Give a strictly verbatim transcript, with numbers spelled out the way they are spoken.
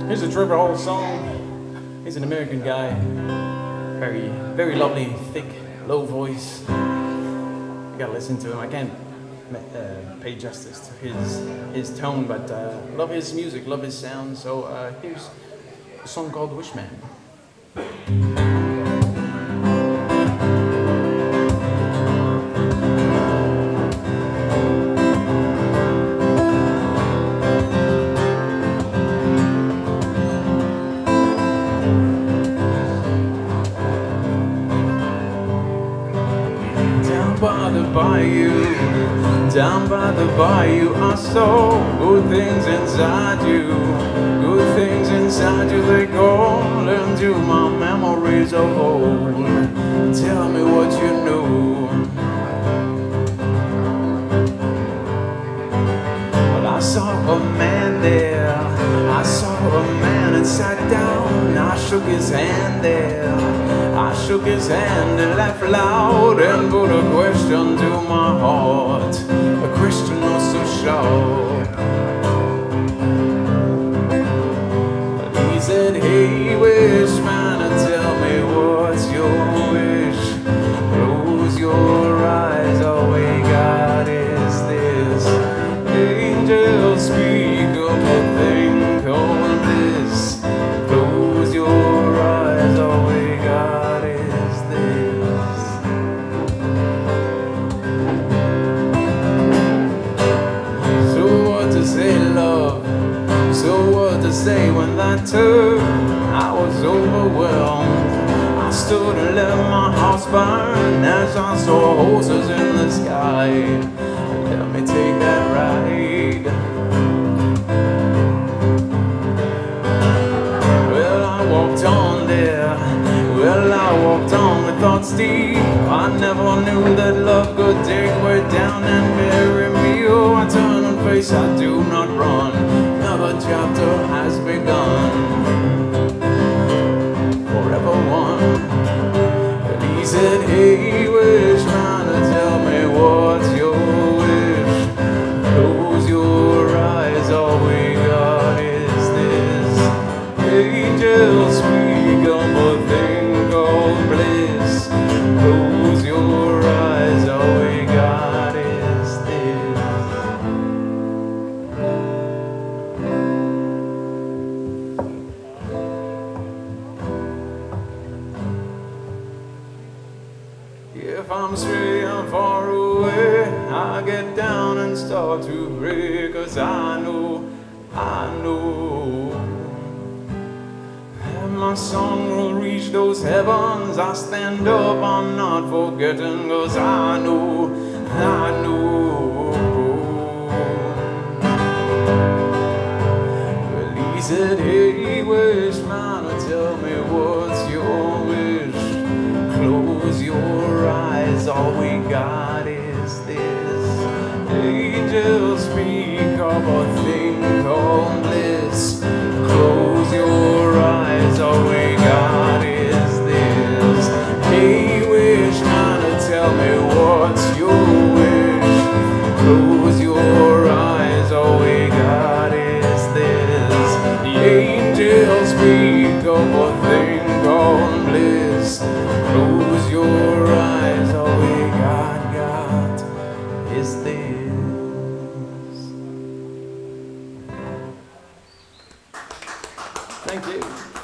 Here's a Trevor Hall song. He's an American guy. Very, very lovely, thick, low voice. You gotta listen to him. I can't uh, pay justice to his his tone, but uh, love his music, love his sound. So uh, here's a song called Wishman. By the bayou, down by the bayou, I saw good things inside you, good things inside you. They call into my memories of old. Tell me what you know. Well, I saw a man there, I saw a man and sat down. I shook his hand there, I shook his hand and laughed loud and put a question to my heart, a question not so sharp. He said, hey, wish man, tell me what's your wish. Close your eyes, all we got is this. Angels speak of a thing called bliss. Close your eyes, all we got is this. So what to say, love? So what to say when that turned? I was overwhelmed. I stood and let my house burn as I saw horses in the sky. Let me take that ride. Well, I walked on there. Well, I walked on with thoughts deep. I never knew that love could take way down and bury me. Oh, I turn and face, I do not run. Another chapter has begun. Forever one. But he said, hey, wish man, tell me what's your wish. Close your eyes, all we got is this. Angels speak of a thing called bliss. Close your eyes, all we got is this. If I'm straight and far away, I get down and start to pray, 'cause I know, I know that my song will reach those heavens. I stand up, I'm not forgetting, 'cause I know, I know. Well, he said, hey, wish man, tell me what's your wish. Close your eyes, all we got is this. Angels speak of a thing called bliss. Close your eyes, all we got is this. Hey, wish man, tell me what's your wish. Close your eyes, all we got is this. The angels speak of a thing called bliss. Close your eyes, all we got, got is this. Thank you.